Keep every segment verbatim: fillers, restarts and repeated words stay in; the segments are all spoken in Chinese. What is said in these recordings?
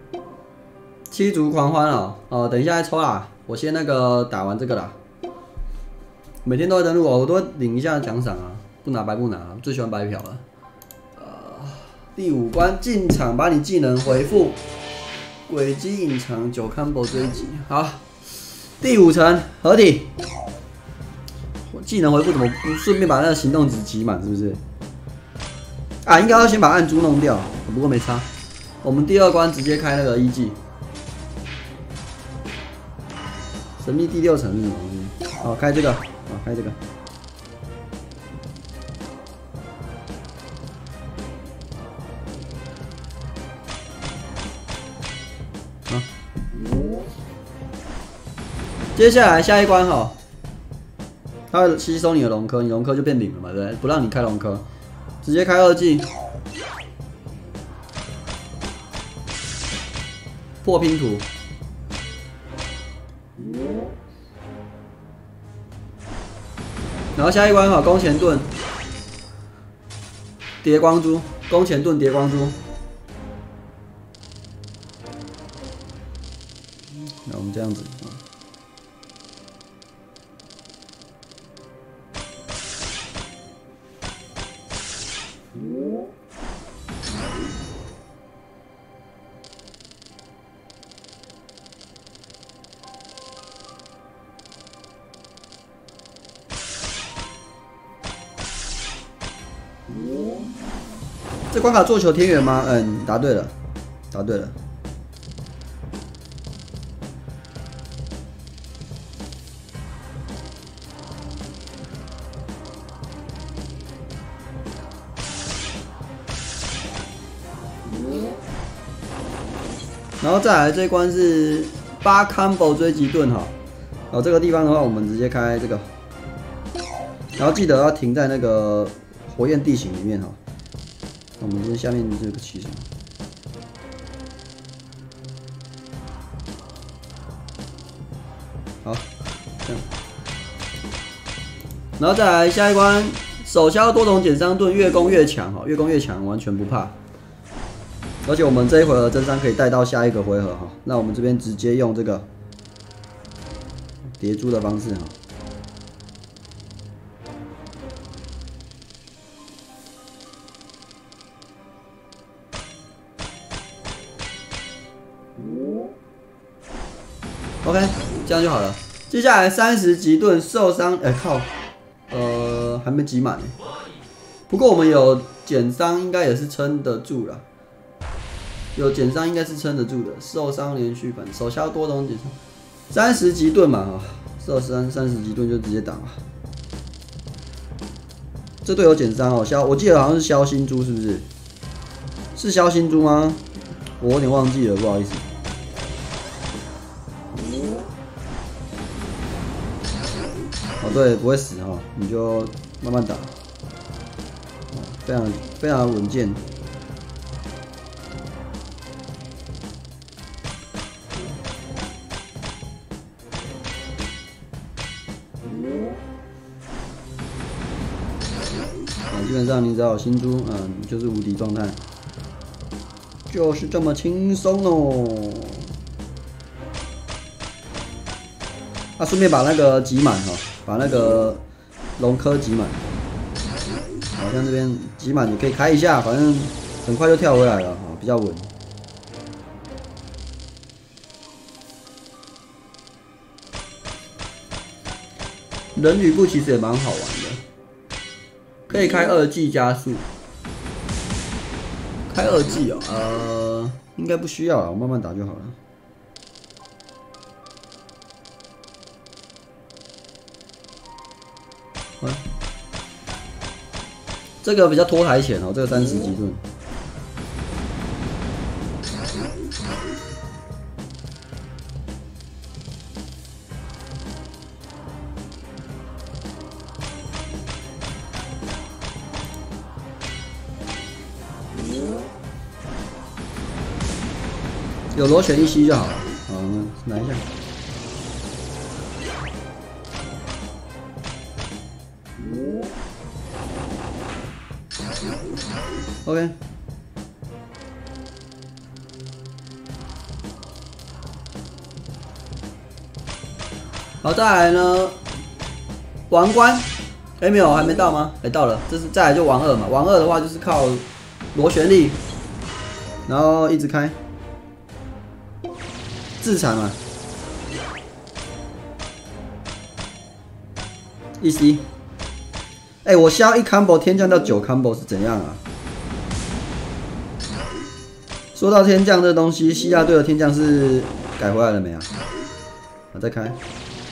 七族狂欢哦，哦，等一下再抽啦，我先那个打完这个啦。每天都会登录哦，我都会领一下奖赏啊，不拿白不拿，最喜欢白嫖了。呃，第五关进场，把你技能回复，轨迹隐藏九 combo 追击，好，第五层合体。我技能回复怎么不顺便把那个行动值集满？是不是？啊，应该要先把暗珠弄掉，不过没差。我们第二关直接开那个一技。神秘第六层是什么东西？好，开这个，好，开这个。好，接下来下一关哈，它会吸收你的龙科，你龙科就变零了嘛，对不对？不让你开龙科，直接开二技。破拼图。然后下一关哈，弓前盾，叠光珠，弓前盾叠光珠。那我们这样子啊。这关卡做球天元吗？嗯，答对了，答对了。然后再来这一关是八 combo 追击盾哈，然后这个地方的话，我们直接开这个，然后记得要停在那个火焰地形里面哈。那我们今天下面这个起什么？好，这样。然后再来下一关，手消多重减伤盾，越攻越强哈，越攻越强，完全不怕。而且我们这一回合真伤可以带到下一个回合哈。那我们这边直接用这个叠珠的方式哈。OK， 这样就好了。接下来三十级盾受伤，哎、欸、靠，呃还没集满。不过我们有减伤，应该也是撑得住了。有减伤应该是撑得住的，受伤连续反手消多重减伤，三十级盾嘛哈，受伤三十级盾就直接打吧。这队有减伤哦，消我记得好像是消星珠是不是？是消星珠吗？我有点忘记了，不好意思。哦，对，不会死哈，你就慢慢打，非常非常稳健。基本上你只要有星珠，嗯，你就是无敌状态，就是这么轻松哦。啊，顺便把那个集满哈，把那个龙科集满。好像这边集满你可以开一下，反正很快就跳回来了哈，比较稳。人吕布其实也蛮好玩的。可以开二技加速，开二技哦，呃，应该不需要了，我慢慢打就好了。啊，这个比较拖台前哦，这个三十级盾。有螺旋一吸就好了。好，那拿一下。OK。 好，再来呢，王冠，哎、欸、没有，还没到吗？哎、欸、到了，这是再来就王二嘛。王二的话就是靠螺旋力，然后一直开，自残嘛，一 C。哎、欸，我需要一 combo 天降到九 combo 是怎样啊？说到天降这东西，西亚队的天降是改回来了没啊？我再开。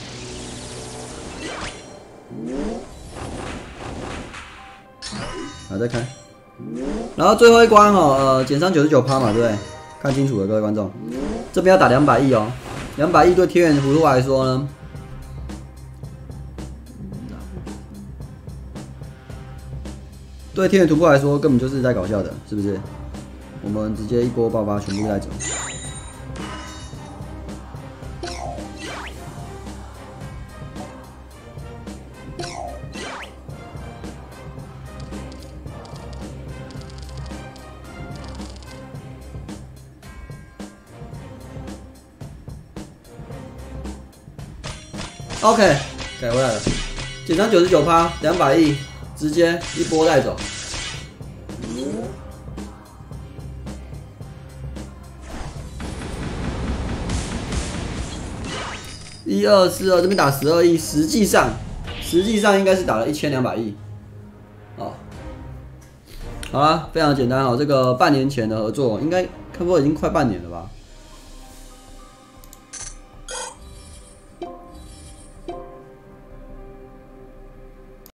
好，再开，然后最后一关哦，呃，减伤九十九趴嘛，对不对？看清楚了，各位观众，这边要打两百亿哦，两百亿对天元葫芦来说呢，对天元突破来说根本就是在搞笑的，是不是？我们直接一波爆发，全部带走。OK， 改回来了，减伤九十九趴，两百亿，直接一波带走。一二四二这边打十二亿，实际上实际上应该是打了一千两百亿。哦，好啦，非常简单哦。这个半年前的合作，应该差不多已经快半年了吧？